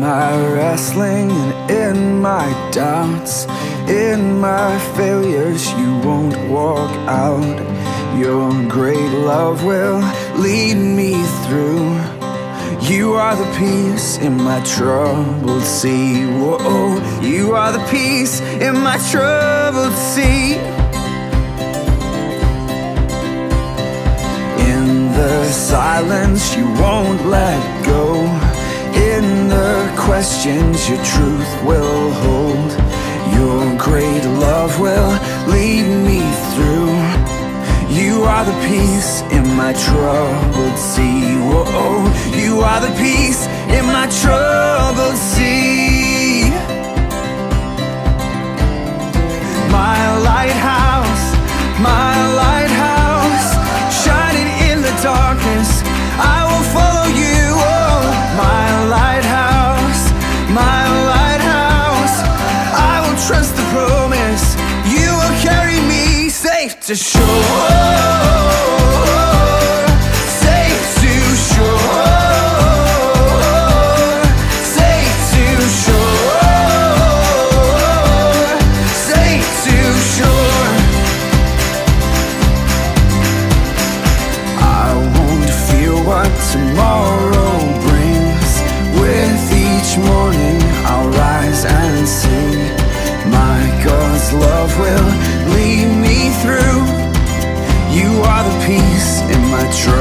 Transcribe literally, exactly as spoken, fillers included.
my wrestling and in my doubts, in my failures, you won't walk out. Your great love will lead me through. You are the peace in my troubled sea. Whoa, you are the peace in my troubled sea. In the silence, you won't let go. In the questions, your truth will hold. Your great love will lead me through. You are the peace in my troubled sea. Whoa, you are the peace in my troubled sea. My lighthouse, my lighthouse, shining in the darkness, I will follow you. Oh, my lighthouse, my lighthouse, I will trust the promise. You will carry me safe to shore. Safe to shore. Safe to shore. Safe to shore. I won't fear what tomorrow brings. With each morning I'll rise and sing. My God's love will lead me through. You are the peace in my trouble.